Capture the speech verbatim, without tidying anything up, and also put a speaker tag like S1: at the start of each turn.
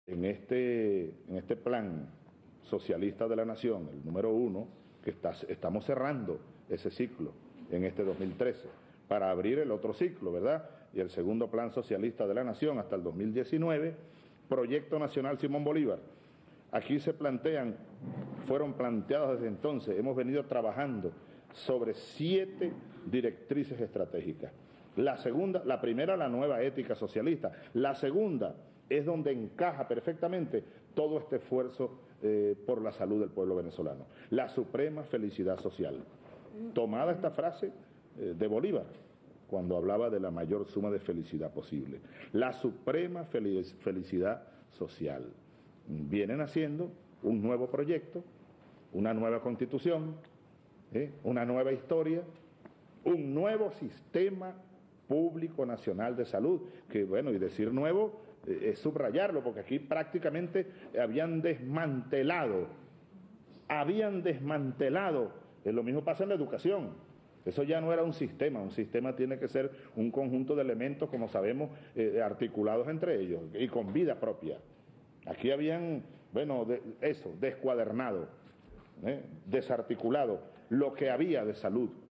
S1: En este, en este plan socialista de la nación, el número uno, que está, estamos cerrando ese ciclo en este dos mil trece para abrir el otro ciclo, ¿verdad? Y el segundo plan socialista de la nación hasta el dos mil diecinueve, Proyecto Nacional Simón Bolívar. Aquí se plantean, fueron planteados desde entonces, hemos venido trabajando sobre siete directrices estratégicas. La segunda, la primera, la nueva ética socialista. La segunda es donde encaja perfectamente todo este esfuerzo eh, por la salud del pueblo venezolano. La suprema felicidad social. Tomada esta frase eh, de Bolívar, cuando hablaba de la mayor suma de felicidad posible. La suprema felic felicidad social. Vienen haciendo un nuevo proyecto, una nueva constitución, ¿eh? una nueva historia, un nuevo sistema público nacional de salud, que bueno, y decir nuevo eh, es subrayarlo, porque aquí prácticamente habían desmantelado, habían desmantelado, eh, lo mismo pasa en la educación, eso ya no era un sistema, un sistema tiene que ser un conjunto de elementos, como sabemos, eh, articulados entre ellos, y con vida propia. Aquí habían, bueno, de, eso, descuadernado, ¿eh? desarticulado lo que había de salud.